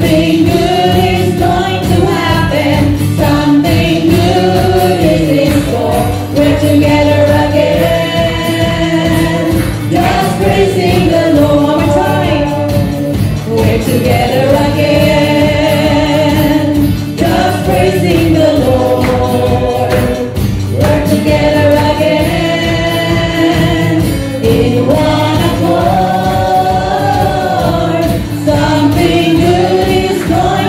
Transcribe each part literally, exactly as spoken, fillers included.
Something good is going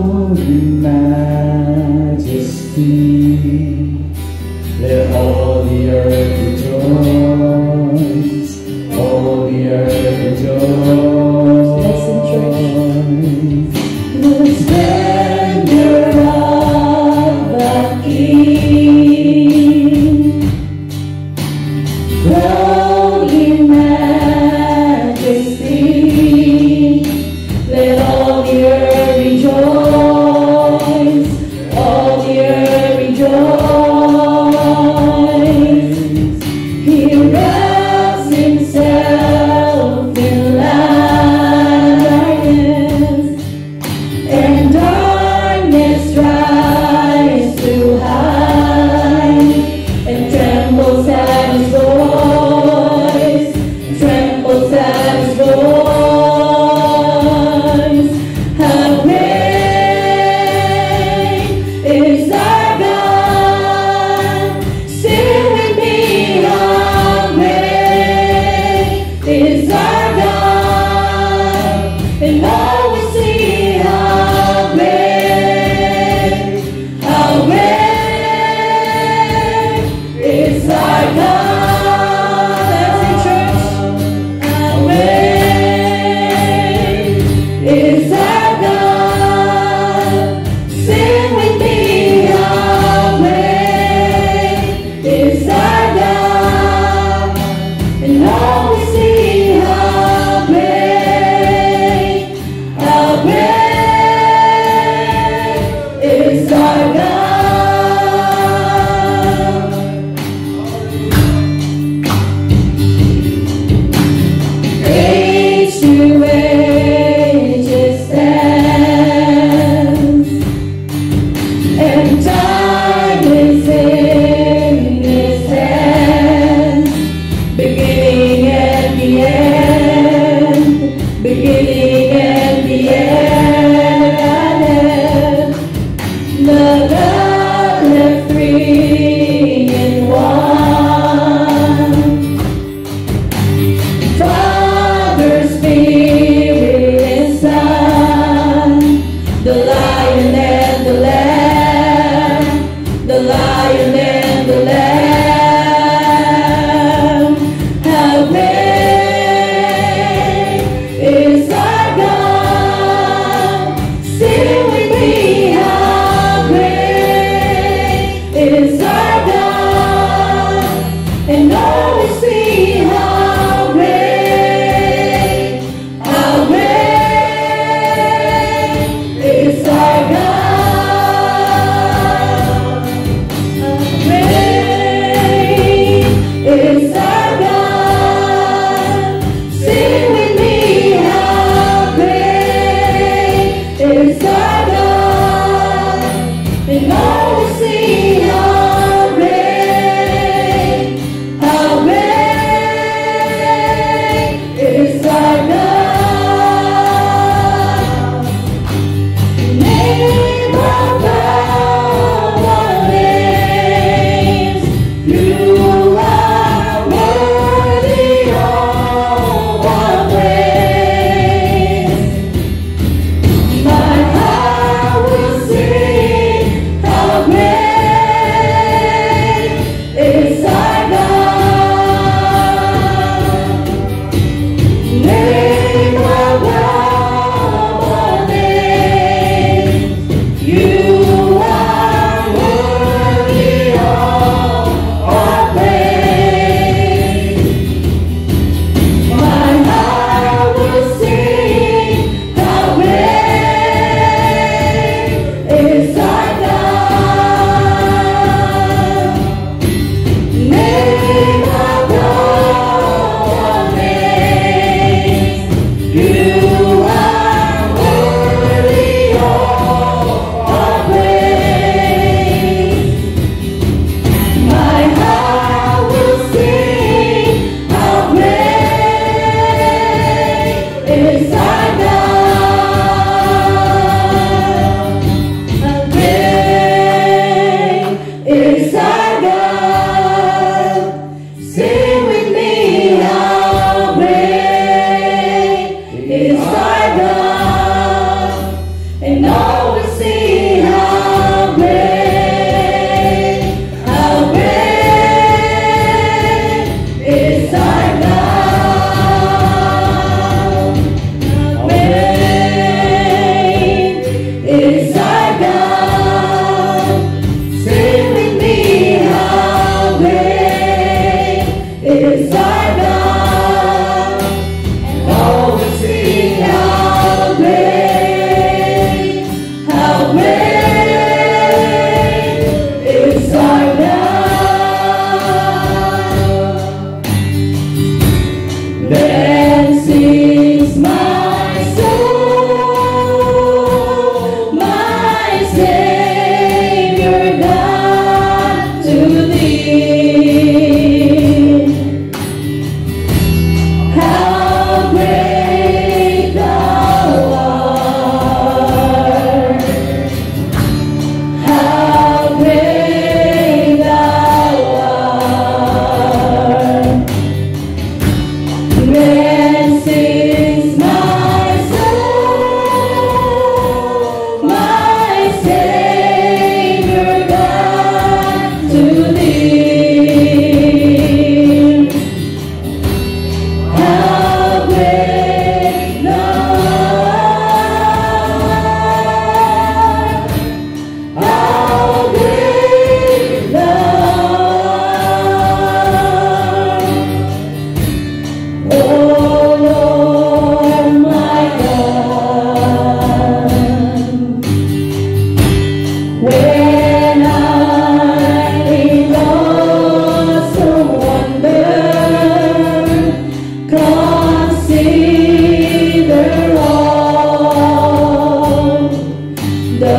in majesty. Let all the earth rejoice, all the earth rejoice. Listen, church. The splendor of the King, clothed in majesty. Let all the earth rejoice, all the earth rejoice. He wraps himself in light, and darkness tries to hide, and trembles at his voice, trembles at his voice. How great is our God? Sing with me, how great is our God? And all we see, how great, how great is our God. That's it, church. How great is our God? Sing with me, how great is our God? And all we see, how great, how great is our God. Age to age it stands, and time is in his hands. Beginning and the end, beginning and the end. The God left three in one. Father, Spirit, and Son, the Lion and the Lamb, the Lion and the Lamb. How great is our God? Sing with me, how great is our God? And all we see, how great, how great is our God.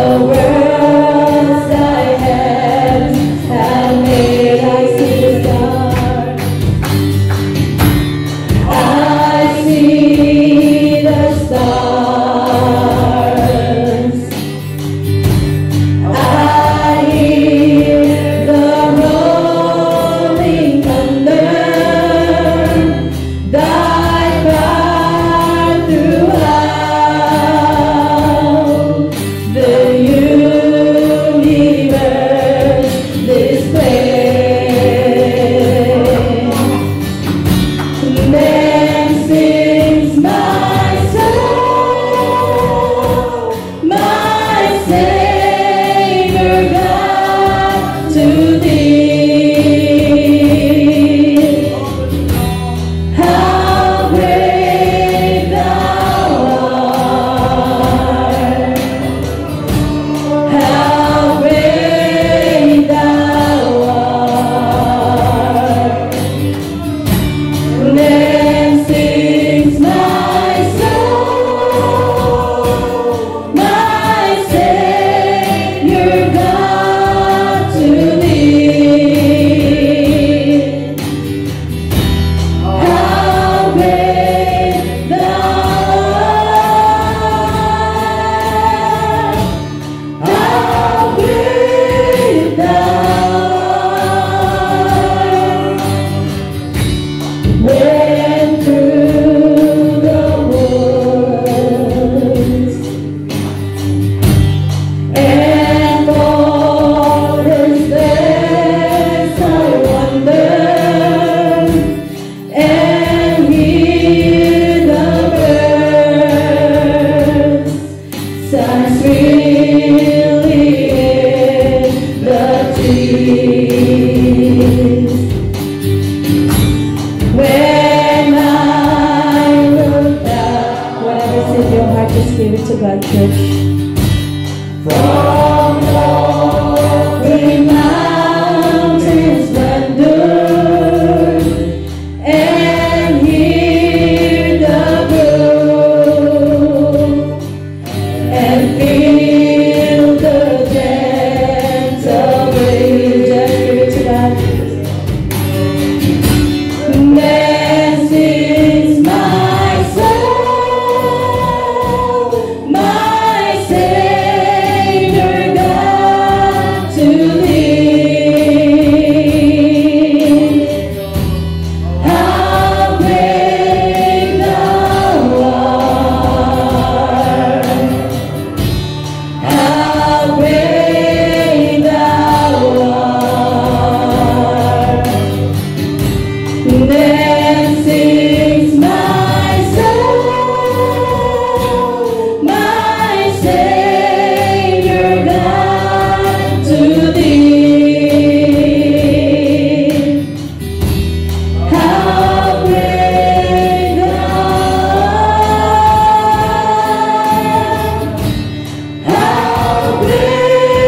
How great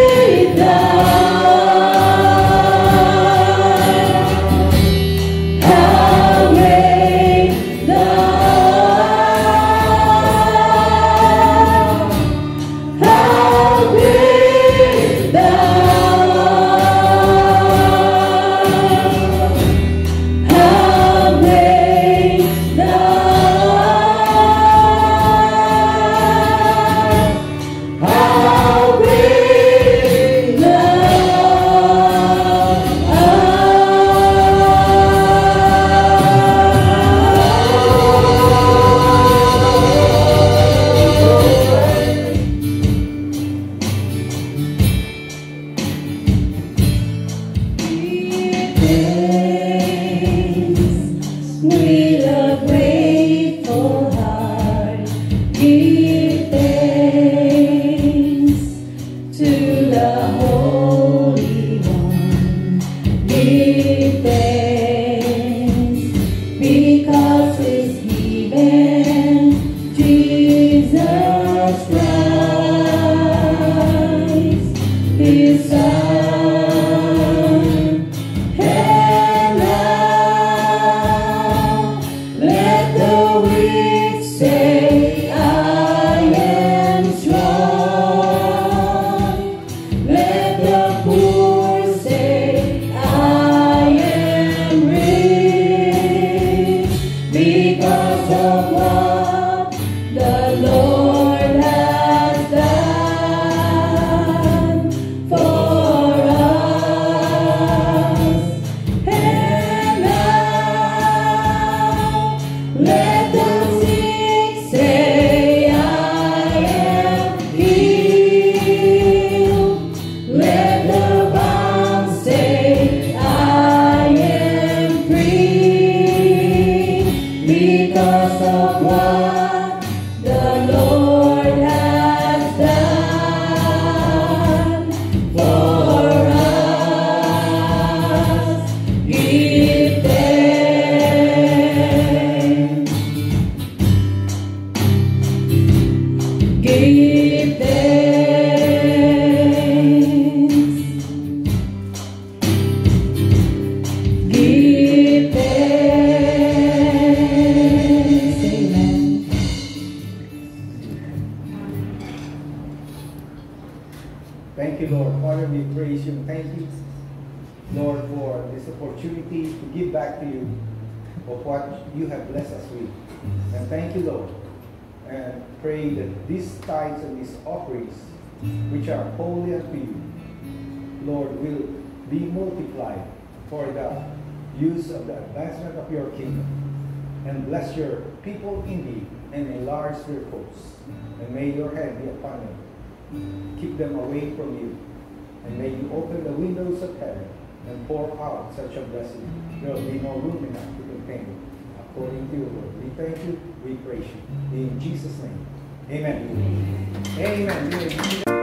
Thank you, Lord. Father, we praise you. Thank you, Lord, for this opportunity to give back to you of what you have blessed us with. And thank you, Lord. And pray that these tithes and these offerings, which are holy unto you, Lord, will be multiplied for the use of the advancement of your kingdom. And bless your people indeed, and enlarge their coasts. And may your hand be upon them. Keep them away from you. And may you open the windows of heaven and pour out such a blessing. There will be no room enough to contain it. According to your word. We thank you, we praise you. In Jesus' name. Amen. Amen. Amen.